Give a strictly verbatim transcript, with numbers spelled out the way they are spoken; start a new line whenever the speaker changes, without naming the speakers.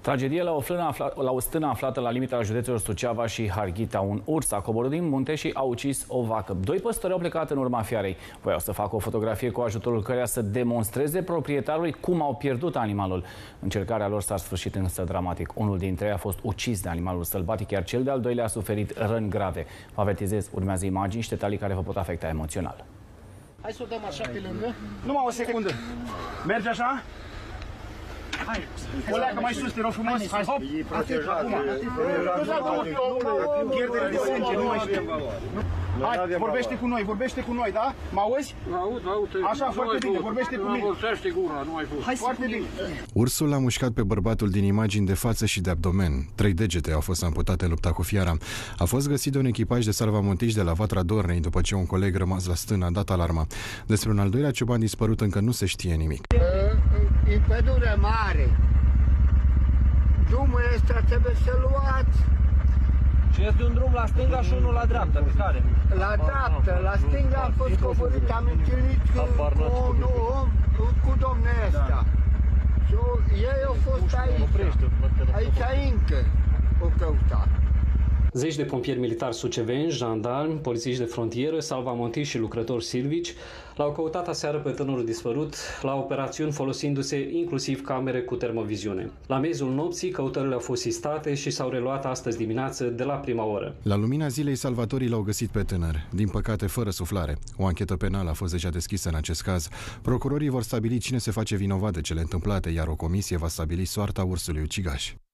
Tragedie la o, flână afla, la o stână aflată la limita județelor Suceava și Harghita. Un urs a coborât din munte și a ucis o vacă. Doi păstori au plecat în urma fiarei. Voiau să facă o fotografie cu ajutorul căreia să demonstreze proprietarului cum au pierdut animalul. Încercarea lor s-a sfârșit însă dramatic. Unul dintre ei a fost ucis de animalul sălbatic, iar cel de-al doilea a suferit răni grave. Vă avertizez, urmează imagini și detalii care vă pot afecta emoțional.
Hai să o dăm așa pe lângă. Numai o secundă. Merge așa? Hai, o leacă mai sus, te rog frumos. Hai, hop. Atât, acum. Pierdere de sânge, nu mai știu. Hai, vorbește cu noi, vorbește cu noi, da? Mă auzi?
Aud, aud.
Așa, foarte bine, vorbește cu mine.
Vorbește gura, nu mai fost.
Hai, foarte bine.
Ursul l-a mușcat pe bărbatul din imagini de față și de abdomen. Trei degete au fost amputate în lupta cu fiara. A fost găsit de un echipaj de salvamontiști de la Vatra Dornei, după ce un coleg rămas la stână a dat alarma. Despre un al doilea cioban dispărut încă nu se știe nimic.
E pădure mare. Drumul ăsta trebuie să luați.
Și este un drum la stânga și unul la dreapta, pe care?
La dreapta, la stânga a fost coborât, am întâlnit cu un om, cu domnul ăsta. Și ei au fost aici, aici încă o căutat.
Zeci de pompieri militari suceveni, jandarmi, polițiști de frontieră, salvamontiști și lucrători silvici l-au căutat aseară pe tânărul dispărut la operațiuni folosindu-se inclusiv camere cu termoviziune. La miezul nopții, căutările au fost sistate și s-au reluat astăzi dimineață de la prima oră.
La lumina zilei, salvatorii l-au găsit pe tânăr, din păcate fără suflare. O anchetă penală a fost deja deschisă în acest caz. Procurorii vor stabili cine se face vinovat de cele întâmplate, iar o comisie va stabili soarta ursului ucigaș.